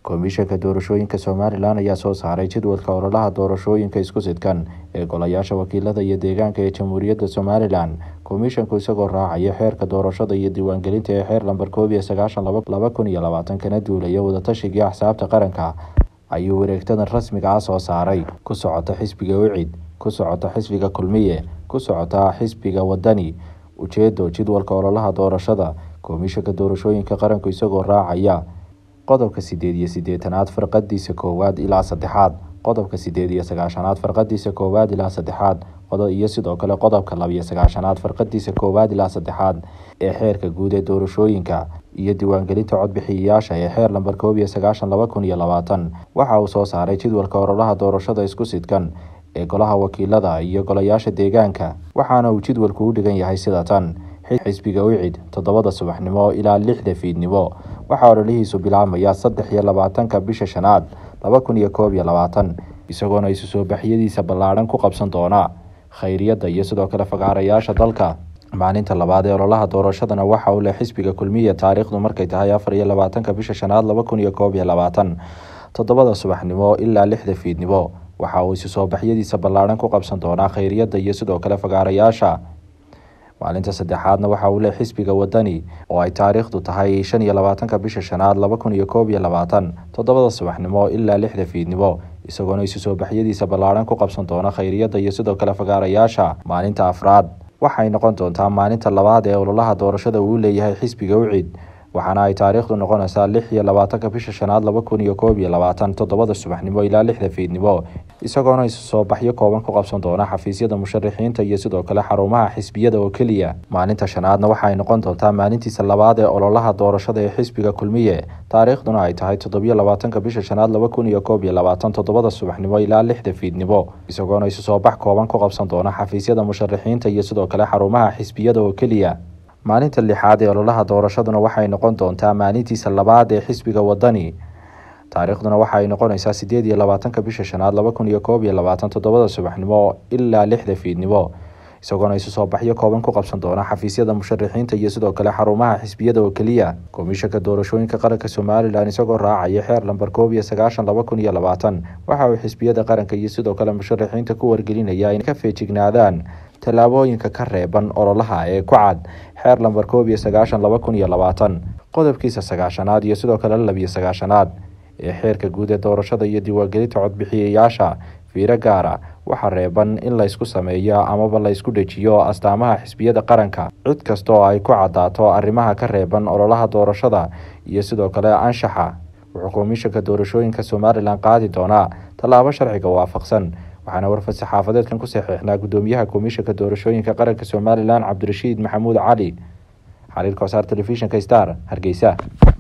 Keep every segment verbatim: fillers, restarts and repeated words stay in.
Komishanka doorashooyinka Somaliland ayaa soo saaray jadwalka ololaha doorashooyinka isku sidkan ee golayaasha wakiilada iyo deegaanka ee Jamhuuriyadda Somaliland. Komishanku isagoo raacaya xeerka doorashada iyo diiwaangelinta ee xeer lambar koob iyo sagaashan laba kun iyo labaatan kana duulaya wadatashiga axsaabta qaranka ayuu wareegtadan rasmiga ah soo saaray. Ku socota xisbiga Wicid, ku socota xisbiga Kulmiye, ku socota xisbiga Wadani. Ujeedo jadwalka ololaha doorashada. Komishanka doorashooyinka qaranku isagoo raacaya qodobka sideed iyo siddeetanaad farqadiisa koowaad ilaa saddexaad, qodobka sideed iyo sagaashanaad farqadiisa koowaad ilaa saddexaad, qodob iyo sidoo kale qodobka laba iyo sagaashanaad farqadiisa koowaad ilaa saddexaad ee xeerka guud ee doorashooyinka iyo diiwaangelinta codbixiyayaasha ee xeer lambar koob iyo sagaashan laba kun iyo labaatan. Waxa uu soo saaray jadwalka ololaha doorashada isku sidkan ee golaha wakiilada iyo golayaasha deegaanka, waxaana uu jadwalku u dhigan yahay sida tan: xisbiga Wicid toddobada subaxnimo ilaa lixda fiidnimo. Waxaa ololihiisu bilaabmaya saddex iyo labaatanka bisha shanaad laba kun iyo koob iyo labaatan, isagoona isu soo baxyadiisa ballaaran ku qabsan doona khayriyada iyo sidoo kale fagaarayaasha dalka. Maalinta labaad ee ololaha doorashadana waxa uu leh xisbiga Kulmiye taariikhdu markay tahay afar iyo labaatanka bisha shanaad laba kun iyo koob iyo labaatan, toddobada subaxnimo ilaa lixda fiidnimo. Waxa uu isu soo baxyadiisa ballaaran ku qabsan doona khayriyada iyo sidoo kale fagaarayaasha. Maalinta saddexaadna waxa uu leh xisbiga Wadani oo ay taariikhdu tahay shan iyo labaatanka bisha shanaad laba kun iyo koob iyo labaatan, toddobada subaxnimo ilaa lixda fiidnimo, isagoona isu soo baxyadiisa ballaaran ku qabsan doona khayriyada iyo sidoo kale fagaarayaasha. Maalinta afraad waxay noqon doontaa maalinta labaad ee ololaha doorashada uu leeyahay xisbiga Wicid, waxaana ay taariikhdu noqonaysaa lix iyo labaatanka bisha shanaad laba kun iyo koob iyo labaatan, toddobada subaxnimo ilaa lixda fiidnimo, isagoona isu soo baxyo kooban ku qabsan doona xafiisyada musharaxiinta iyo sidoo kale xarumaha xisbiyada oo keliya. Maalinta shanaadna waxay noqon doontaa maalintiisa labaad ee ololaha doorashada ee xisbiga Kulmiye, taariikhduna ay tahay toddobiyo labaatanka bisha shanaad laba kun iyo koob iyo labaatan, toddobada subaxnimo ilaa lixda fiidnimo, isagoona isu soo bax kooban ku qabsan doona xafiisyada musharaxiinta iyo sidoo kale xarumaha xisbiyada oo keliya. Maalinta lixaad ee ololaha doorashaduna waxay noqon doontaa maalintiisa labaad ee xisbiga Wadani, taariikhduna waxay noqonaysaa sideed iyo labaatanka bisha shanaad laba kun iyo koob iyo labaatan, toddobada subaxnimo ilaa lixda fiidnimo, isagoona isu soo baxyo kooban ku qabsan doona xafiisyada musharaxiinta iyo sidoo kale xarumaha xisbiyada oo keliya. Komishanka doorashooyinka qaranka Somaliland isagoo raacaya xeer lambar koob iyo sagaashan laba kun iyo labaatan, waxa uu xisbiyada qaranka iyo sidoo kale musharaxiinta ku wargelinaya inay ka feejignaadaan tallaabooyinka ka reeban ololaha ee ku cad xeer lambar koob iyo sagaashan laba kun iyo labaatan, qodobkiisa sagaashanaad iyo sidoo kale laba iyo sagaashanaad ee xeerka guud ee doorashada iyo diiwaangelinta codbixiyayaasha. Fiiro gaara waxaa reeban in la isku sameeyo amaba la isku dhajiyo astaamaha xisbiyada qaranka cid kasta oo ay ku cadaato arrimaha ka reeban ololaha doorashada iyo sidoo kale anshaxa. Wuxuu komishanka doorashooyinka Somaliland qaadi doonaa tallaabo sharciga waafaqsan, waxaana warfad saxaafadeedkan ku saxiixnaa gudoomiyaha komishanka doorashooyinka qaranka Somaliland Cabdirashiid Maxamuud Cali. Xariir Kosaar Telefishinka Star, Hargeysa.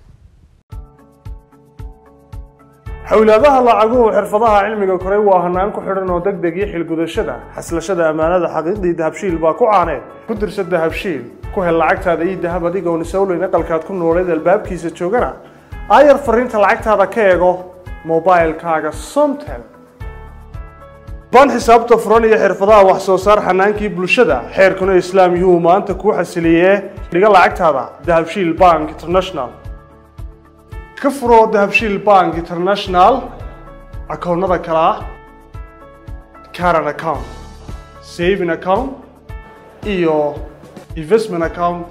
hawlaadaha lacaguhu xirfadaha cilmiga koray waa hanaan ku xidhan oo degdeg iyo xilgudashada xaslashada amaanada xaqiiqdii dahabshiil baa ku caaneen ku dirsa dahabshiil ku hel lacagtaada iyo dahab adigoon isawleyn aqalkaad ku nooleed albaabkiisa joogana aayar fariinta lacagtaada ka eego mobilekaaga Somtel. baan xisaabta furan iyo xirfadaha wax soo saar xanaankii bulshada xeerkuna islaam yuhu maanta ku xasiliyee dhiga lacagtaada dahabshiil Bank International. ka furo dahabshiil Bank International akoonnada kale ah current account, saving account iyo investment account.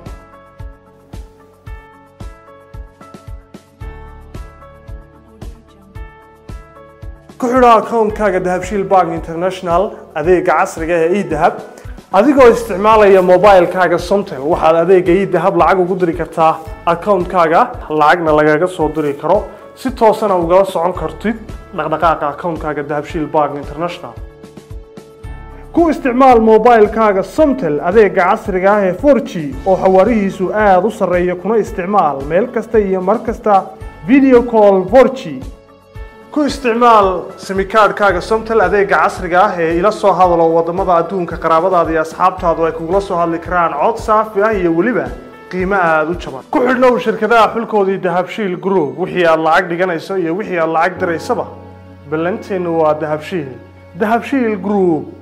ku xidho akoonkaaga dahabshiil Bank International adeega casriga ah ee e-dahab adigoo isticmaalaya mobilekaaga Somtel. waxaad adeega e-dahab lacag ugu diri kartaa akoonkaaga, lacagna lagaga soo diri karo si toosana ugala socon kartid dhaqdhaqaaqa akoonkaaga dahabshiil Bank International. ku isticmaal mobilekaaga Somtel adeega casriga ah ee four G oo xawaarihiisu aad u sarreeya kuna isticmaal meel kasta iyo mar kasta video call four G. ku isticmaal simikaadhkaaga Somtel adeega casriga ah ee ila soo hadalo wadamada adduunka qaraabadaada iyo asxaabtaadu ay kugula soo hadli karaan cod saafi ah iyo weliba qiimo aad u jaban. ku xidhnow shirkadaha xulkoodii dahabshiil Group, wixii aad lacag dhiganayso iyo wixii aad lacag diraysaba ballanteenu waa dahabshiil. dahabshiil Group.